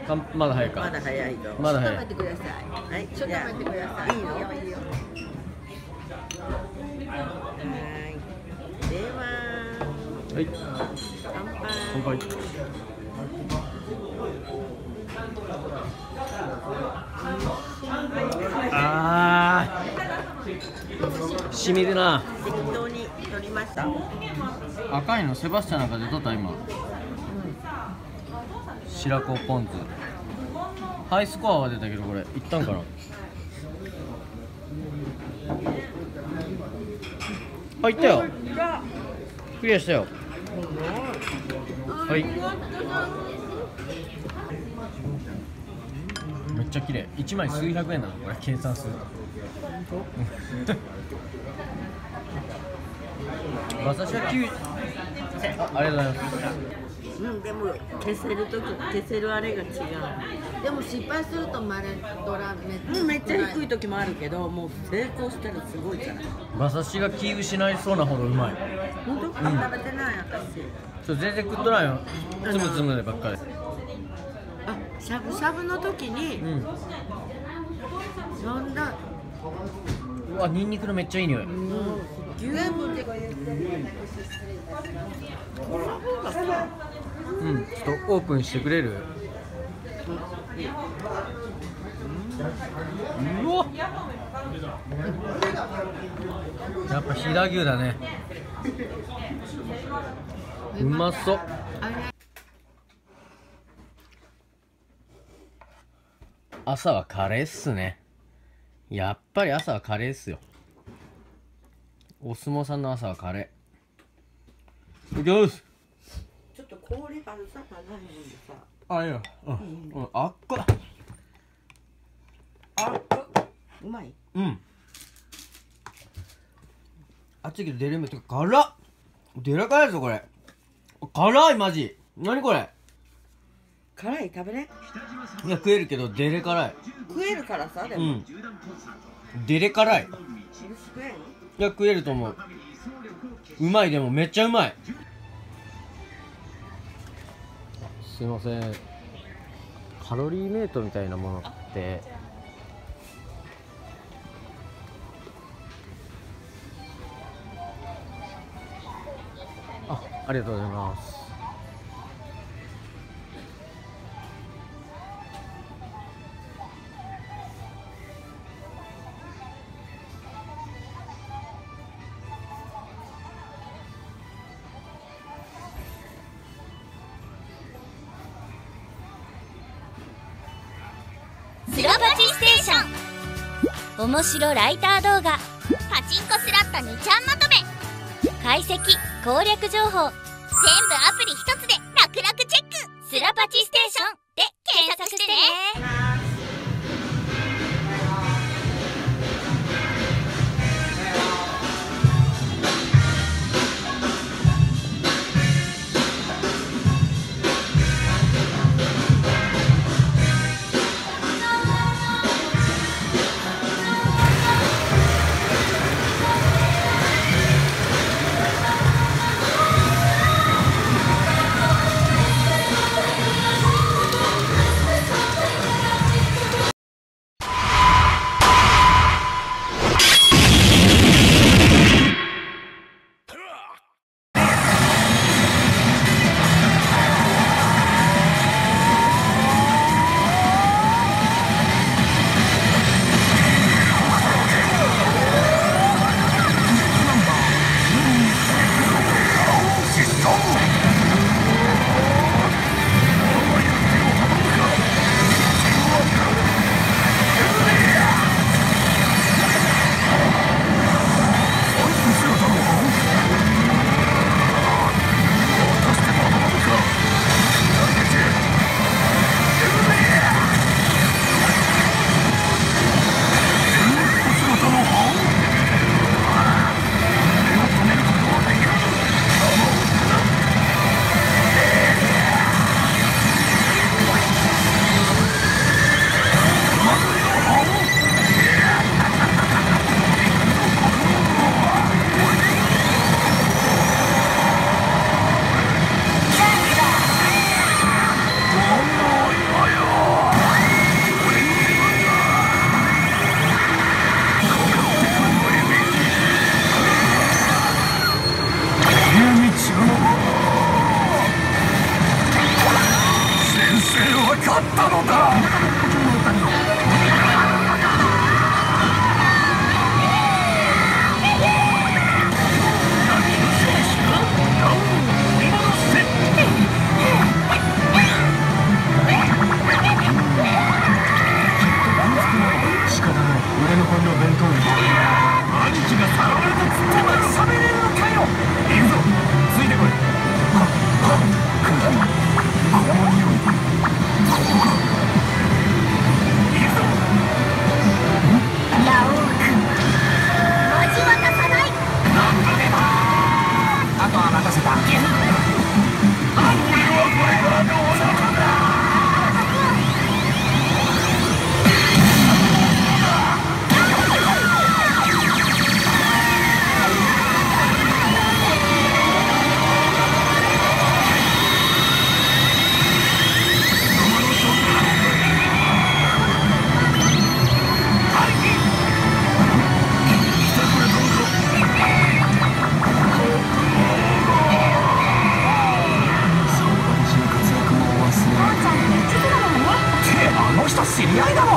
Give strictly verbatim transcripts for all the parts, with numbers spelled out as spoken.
かんまだ早いか。 まだ早いと。 まだ早い。 待ってください。 はい、 ちょっと待ってください。 いいよ、いいよ。はい。では。 はい。 乾杯。 乾杯。ああ。しみるな。 適当に取りました。 赤いのセバスチャンなんか出とった今。白子ポン酢。ハイスコアは出たけどこれいったんかな。あ、いったよ。クリアしたよ。はい。めっちゃ綺麗。一枚数百円なのこれ計算すると。馬刺しはきゅう。あ、ありがとうございます。 うん、でも消せるとき消せるあれが違う。 でも失敗するとマレドラめうん、めっちゃ低い時もあるけど、もう成功したらすごいじゃない。 馬刺しが気失いそうなほどうまい。 本当？うん、食べてない私。 そう全然食っとないよ。つむつむでばっかり。 あ、しゃぶしゃぶの時に、 うん。 そんな。 うわ、ニンニクのめっちゃいい匂い。 うん。牛部ってこの方がさ。 うん、ちょっとオープンしてくれる？うわ、やっぱ飛騨牛だね。うまそう。朝はカレーっすね。やっぱり朝はカレーっすよ。お相撲さんの朝はカレー。いきます。 ちょっと氷あるさかないのでさ。 あ、いいよ。うん。うん、あっこ。あっこ。 うまい。 うん。熱いけど出れめとか辛っ。でらかいぞこれ。辛いマジ。何これ。 辛い食べれ。 いや食えるけどデレ辛い。 食えるからさでも。 うん。デレ辛い。 食えん？ いや食えると思う。うまい。でもめっちゃうまい。すいません。カロリーメイトみたいなものってあ、ありがとうございます。 スラパチステーション、面白ライター動画、パチンコスラッタにちゃんまとめ、解析攻略情報、全部アプリ一つで楽々チェック。スラパチステーションで検索してね。 かったのだ。仕方ない、俺の分の弁当に兄貴がさらわれたつってまで喋れるのかよ。行くぞ、ついてこい。はっはっ、くんだな、この匂い、ここか。行くぞ。 ラオウ君、味は出さない。 なんだねば。あとは任せた。俺はこれからどうなるんだ。知り合いだろ。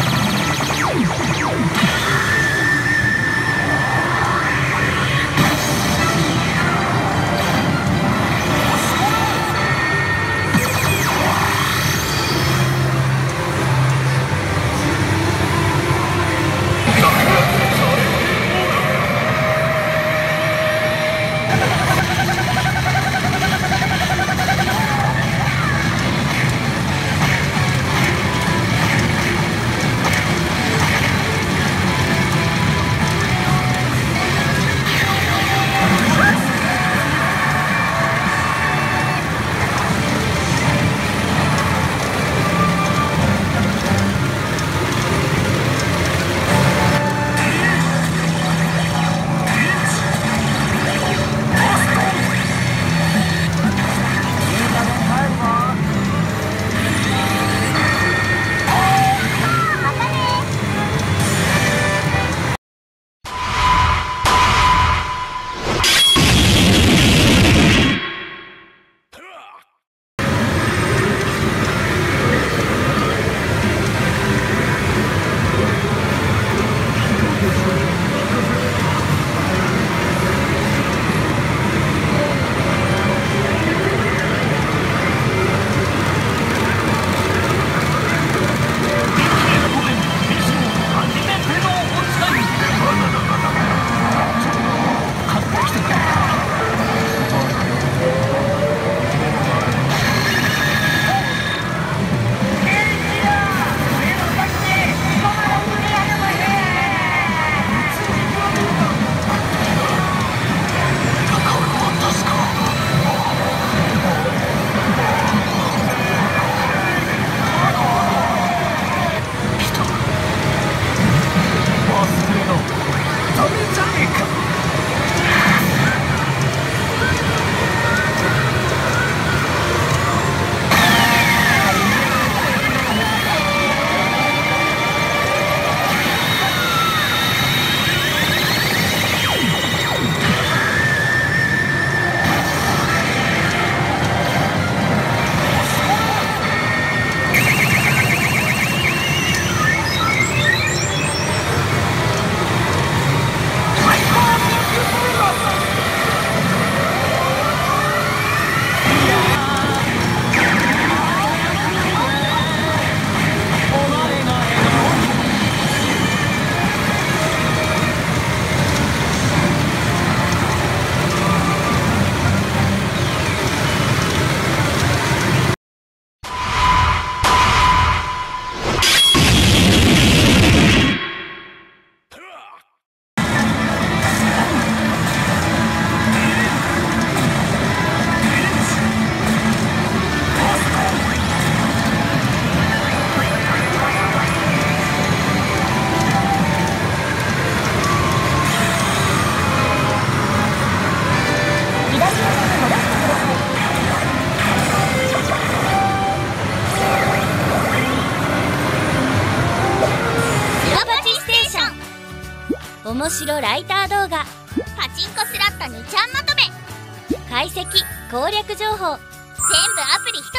面白ライター動画パチンコスラットにちゃんまとめ解析攻略情報全部アプリ一